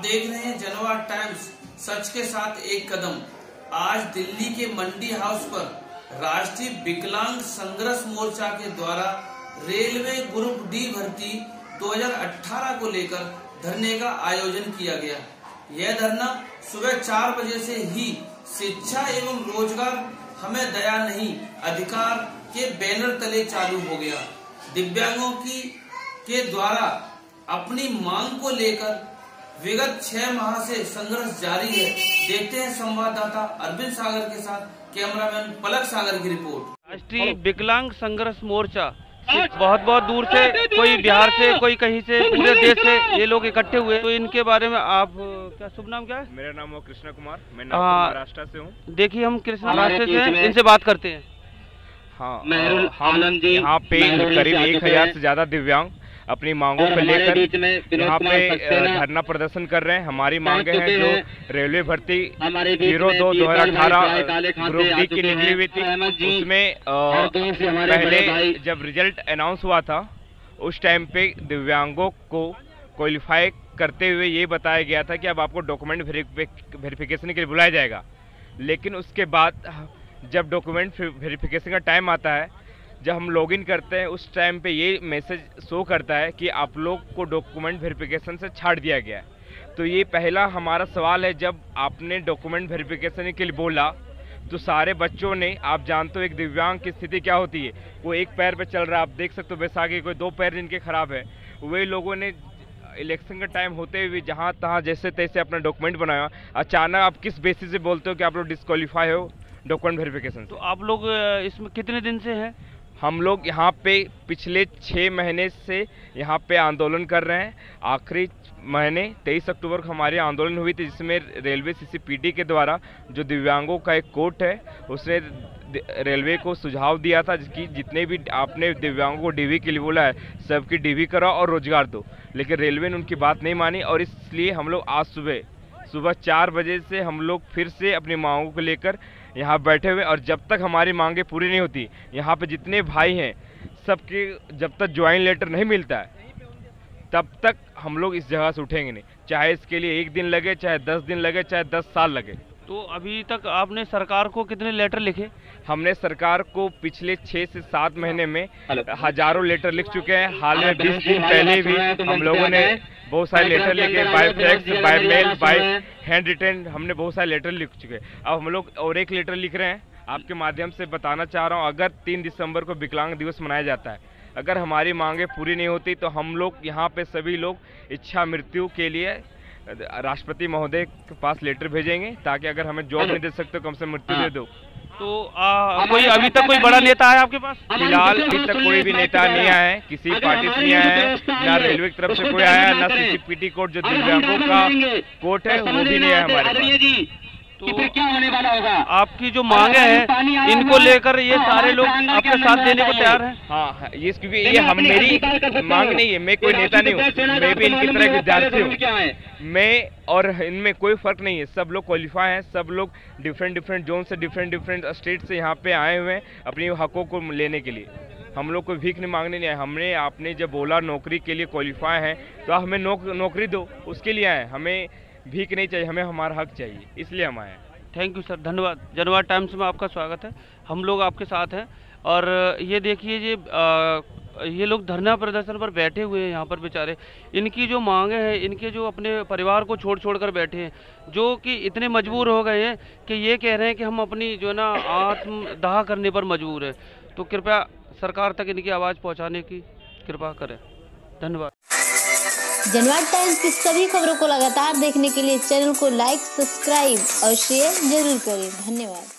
देख रहे हैं जनवाद टाइम्स, सच के साथ एक कदम। आज दिल्ली के मंडी हाउस पर राष्ट्रीय विकलांग संघर्ष मोर्चा के द्वारा रेलवे ग्रुप डी भर्ती 2018 को लेकर धरने का आयोजन किया गया। यह धरना सुबह 4 बजे से ही शिक्षा एवं रोजगार हमें दया नहीं अधिकार के बैनर तले चालू हो गया। दिव्यांगों के द्वारा अपनी मांग को लेकर विगत 6 माह से संघर्ष जारी है। देखते हैं संवाददाता अरविंद सागर के साथ कैमरामैन पलक सागर की रिपोर्ट। राष्ट्रीय विकलांग संघर्ष मोर्चा बहुत दूर से, कोई बिहार से, कोई कहीं से, पूरे देश से ये लोग इकट्ठे हुए। तो इनके बारे में आप क्या शुभ नाम क्या है? मेरा नाम है कृष्णा कुमार, मैं महाराष्ट्र से हूँ। देखिए हम कृष्णा महाराष्ट्र से हैं, इनसे बात करते हैं। हाँ, हम यहाँ पे करीब 1000 से ज्यादा दिव्यांग अपनी मांगों को लेकर यहाँ पे धरना प्रदर्शन कर रहे हैं। हमारी मांगे हैं जो रेलवे भर्ती 02/2018 ग्रुप डी की निकली हुई थी, उसमें पहले जब रिजल्ट अनाउंस हुआ था उस टाइम पे दिव्यांगों को क्वालिफाई करते हुए ये बताया गया था कि अब आपको डॉक्यूमेंट वेरिफिकेशन के लिए बुलाया जाएगा। लेकिन उसके बाद जब डॉक्यूमेंट वेरिफिकेशन का टाइम आता है, जब हम लॉगिन करते हैं उस टाइम पे ये मैसेज शो करता है कि आप लोग को डॉक्यूमेंट वेरिफिकेशन से छाड़ दिया गया है। तो ये पहला हमारा सवाल है, जब आपने डॉक्यूमेंट वेरिफिकेशन के लिए बोला तो सारे बच्चों ने, आप जानते हो एक दिव्यांग की स्थिति क्या होती है, वो एक पैर पे चल रहा है, आप देख सकते हो बैसाखी, कोई 2 पैर जिनके खराब है, वे लोगों ने इलेक्शन का टाइम होते हुए जहाँ तहाँ जैसे तैसे अपना डॉक्यूमेंट बनाया। अचानक आप किस बेसिस से बोलते हो कि आप लोग डिस्क्वालीफाई हो डॉक्यूमेंट वेरिफिकेशन? तो आप लोग इसमें कितने दिन से हैं? हम लोग यहाँ पे पिछले 6 महीने से यहाँ पे आंदोलन कर रहे हैं। आखिरी महीने 23 अक्टूबर को हमारी आंदोलन हुई थी, जिसमें रेलवे सीसीपीटी के द्वारा जो दिव्यांगों का एक कोर्ट है उसने रेलवे को सुझाव दिया था कि जितने भी आपने दिव्यांगों को डीवी के लिए बोला है सबकी डीवी कराओ और रोजगार दो। लेकिन रेलवे ने उनकी बात नहीं मानी और इसलिए हम लोग आज सुबह 4 बजे से हम लोग फिर से अपनी मांगों को लेकर यहाँ बैठे हुए। और जब तक हमारी मांगे पूरी नहीं होती, यहाँ पे जितने भाई हैं सबके जब तक ज्वाइन लेटर नहीं मिलता है तब तक हम लोग इस जगह से उठेंगे नहीं, चाहे इसके लिए 1 दिन लगे, चाहे 10 दिन लगे, चाहे 10 साल लगे। तो अभी तक आपने सरकार को कितने लेटर लिखे? हमने सरकार को पिछले 6 से 7 महीने में हजारों लेटर लिख चुके हैं। हाल में 20 दिन पहले भी हम लोगों ने बहुत सारे लेटर लिखे, by fax, by mail, by hand written, हमने बहुत सारे लेटर लिख चुके हैं। अब हम लोग और एक लेटर लिख रहे हैं, आपके माध्यम से बताना चाह रहा हूँ। अगर 3 दिसंबर को विकलांग दिवस मनाया जाता है, अगर हमारी मांगे पूरी नहीं होती तो हम लोग यहाँ पे सभी लोग इच्छा मृत्यु के लिए राष्ट्रपति महोदय के पास लेटर भेजेंगे, ताकि अगर हमें जॉब नहीं दे सकते कम से मृत्यु दे दो। तो कोई अभी तक कोई बड़ा नेता है आपके पास? फिलहाल अभी तक कोई भी नेता नहीं आया है, किसी पार्टी से नहीं आया है, ना रेलवे की तरफ से कोई आया है, ना सीसीपीटी कोर्ट जो दिव्यांगों का कोर्ट है वो भी नहीं है हमारे पास। तो क्या होने वाला होगा? आपकी जो मांगे हैं इनको लेकर ये सारे लोग आपके साथ देने को तैयार हैं? हाँ, ये क्योंकि ये मेरी मांग नहीं है, मैं कोई नेता नहीं हूँ, मैं भी इनकी तरह विद्यार्थी हूँ। मैं और इनमें कोई फर्क नहीं है, सब लोग क्वालिफाई हैं, सब लोग डिफरेंट जोन से, डिफरेंट स्टेट से यहाँ पे आए हुए हैं अपनी हकों को लेने के लिए। हम लोग कोई भीख नहीं मांगने नहीं आए। हमने आपने जब बोला नौकरी के लिए क्वालिफाई हैं तो हमें नौकरी दो, उसके लिए आए। हमें भीख नहीं चाहिए, हमें हमारा हक चाहिए, इसलिए हम आए हैं। थैंक यू सर, धन्यवाद। जनवाद टाइम्स में आपका स्वागत है, हम लोग आपके साथ हैं। और ये देखिए ये लोग धरना प्रदर्शन पर बैठे हुए हैं यहाँ पर बेचारे। इनकी जो मांगे हैं, इनके जो अपने परिवार को छोड़ कर बैठे हैं, जो कि इतने मजबूर हो गए हैं कि ये कह रहे हैं कि हम अपनी जो है ना आत्मदाह करने पर मजबूर है। तो कृपया सरकार तक इनकी आवाज़ पहुँचाने की कृपा करें। धन्यवाद। जनवाद टाइम्स की सभी खबरों को लगातार देखने के लिए चैनल को लाइक, सब्सक्राइब और शेयर जरूर करें। धन्यवाद।